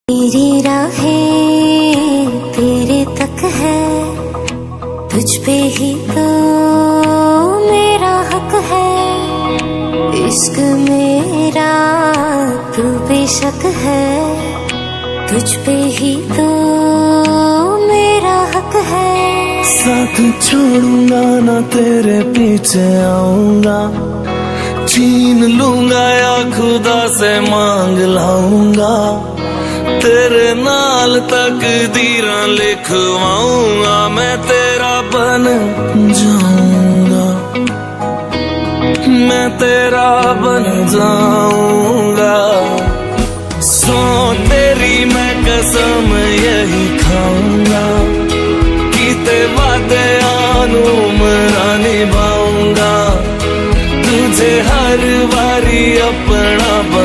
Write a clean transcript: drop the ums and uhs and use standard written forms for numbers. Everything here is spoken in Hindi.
तेरी राहें तेरे तक है, तुझ पे ही तो मेरा हक है। इश्क मेरा तू बेशक है, तुझ पे ही तो मेरा हक है। साथ छोड़ूंगा ना तेरे पीछे आऊंगा, छीन लूंगा या खुदा से मांग लाऊंगा। तेरे नाल तकदीरां लिखवाऊंगा, मैं तेरा बन जाऊंगा, मैं तेरा बन जाऊंगा। सौ तेरी मैं कसम यही खाऊंगा, कीते वादे आनू मरा निभाऊंगा। तुझे हर बारी अपना